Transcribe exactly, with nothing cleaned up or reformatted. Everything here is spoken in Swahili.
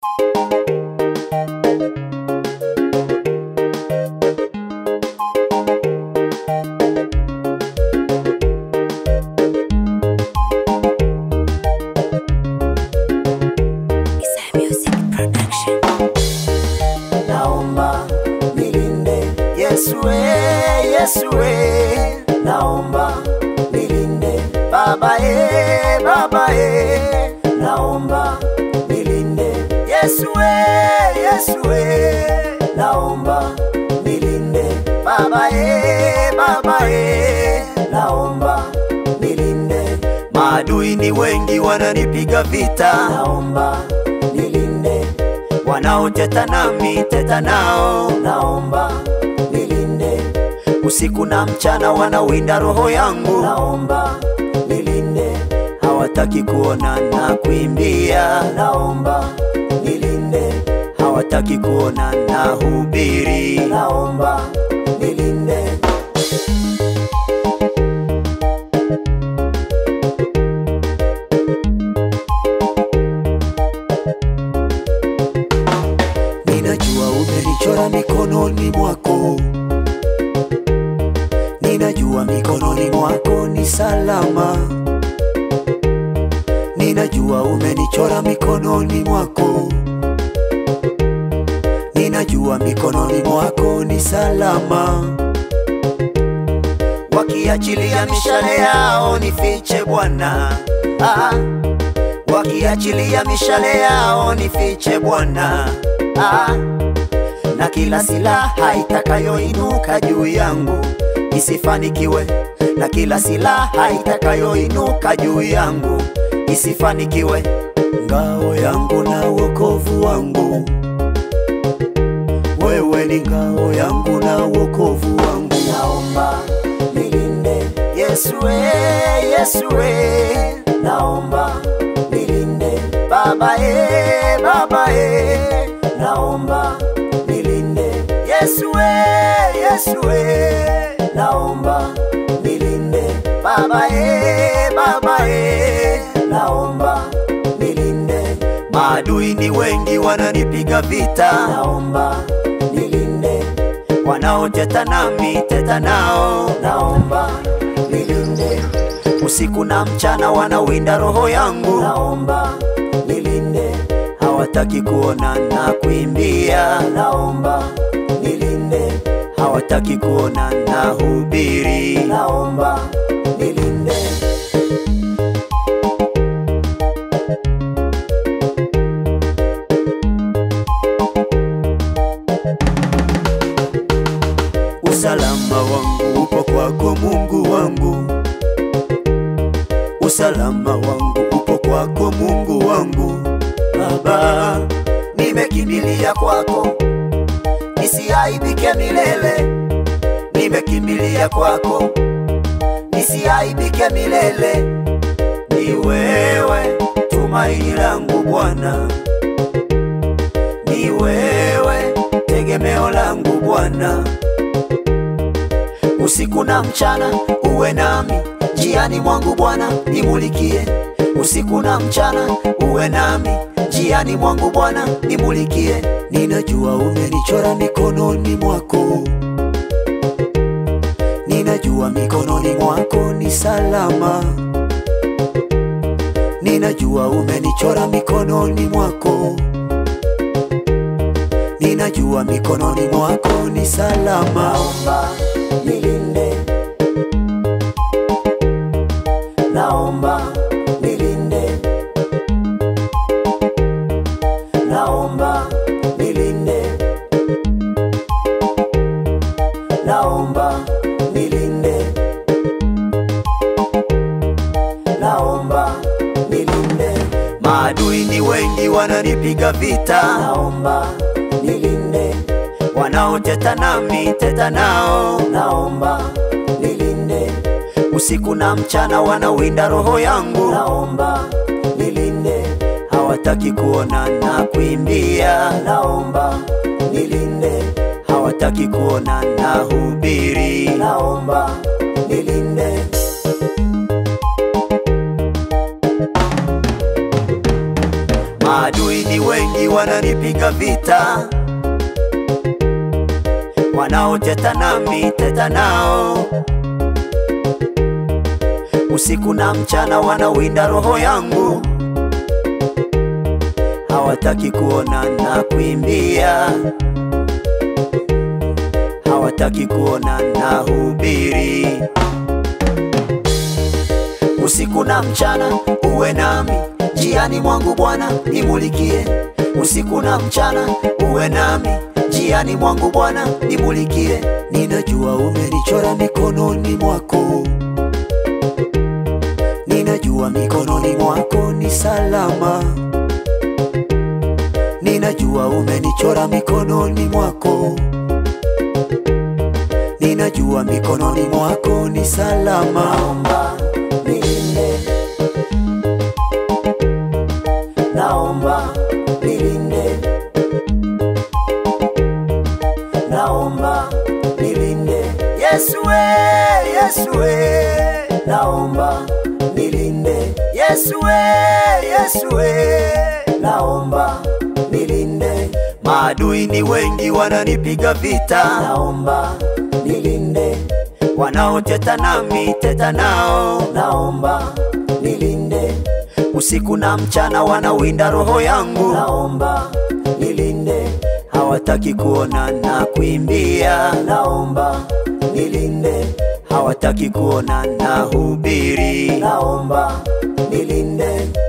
Yesue, Yesue, naomba nilinde. Baba e, Baba e, naomba nilinde. Yesue, Yesue, naomba nilinde. Baba e, Baba e, naomba nilinde. Maadui ni wengi wananipiga vita, naomba nilinde. Wanaoteta nami teta nao, naomba nilinde. Usiku na mchana wanawinda roho yangu, naomba nilinde. Hawataki kuona na kuimbia, naomba nilinde. Hawataki kuona na hubiri, naomba nilinde. Ninajua umenichora mikononi mwako, ninajua mikononi mwako ni salama. Ninajua umenichora mikononi mwako, ninajua mikononi mwako ni salama. Wakiachilia mishale yao nifiche Bwana, ah. Wakiachilia mishale yao nifiche Bwana, ah. Na kila silaha itakayoinuka juu yangu isifanikiwe, na kila silaha itakayoinuka juu yangu isifanikiwe. Ngao yangu na wokovu wangu, wewe ni ngao yangu na wokovu wangu. Naomba nilinde. Yesue, Yesue, naomba nilinde. Baba e, Baba e, naomba nilinde. Yesue, Yesue, naomba nilinde. Baba e, Baba e, naomba nilinde. Maadui ni wengi wananipiga vita, naomba nilinde. Wanaoteta nami teta nao, naomba nilinde. Usiku na mchana wanawinda roho yangu, naomba nilinde. Hawataki kuona na kuimbia, naomba nilinde. Hawataki kuona na hubiri, naomba nilinde. Usalama wangu upo kwako Mungu wangu, usalama wangu upo kwako Mungu wangu. Baba, nimekimbilia kwako, nisiaibike milele. Nimekimbilia kwako, nisiaibike milele. Ni wewe tumaini langu Bwana, ni wewe tegemeo langu Bwana. Usiku na mchana uwe nami, njiani mwangu Bwana nimulikie. Usiku na mchana uwe nami, njiani mwangu Bwana nimulikie. Ninajua umenichora mikononi mwako, ninajua mikononi mwako ni salama. Ninajua umenichora mikononi mwako, ninajua mikononi mwako ni salama. Naomba nilinde, naomba nilinde, naomba nilinde, naomba nilinde, naomba nilinde. Maadui ni wengi wananipiga vita, naomba nilinde. Wanaoteta nami teta nao, naomba nilinde. Usiku na mchana wanawinda roho yangu, naomba nilinde. Hawataki kuona na kuimbia, naomba nilinde. Hawataki kuona na hubiri, naomba nilinde. Maadui ni wengi wananipiga vita, wanaoteta nami teta nao, usiku na mchana wanawinda roho yangu, hawataki kuona na kuimbia, hawataki kuona na hubiri. Usiku na mchana uwe nami, njiani mwangu Bwana nimulikie. Usiku na mchana uwe nami, njiani mwangu Bwana nimulikie. Ninajua umenichora mikononi mwako, ninajua mikononi mwako ni salama. Ninajua umenichora mikononi mwako, ninajua mikononi mwako ni salama. Naomba nilinde, naomba nilinde, naomba nilinde. Yesu we, Yesu we, naomba nilinde. Yesu we, Yesu we, naomba nilinde. Maadui ni wengi wananipiga vita, naomba nilinde. Wanaoteta nami teta nao, naomba nilinde. Usiku na mchana wanawinda roho yangu, naomba nilinde. Hawataki kuona na kuimbia, naomba nilinde. Hawataki kuona na hubiri, naomba nilinde.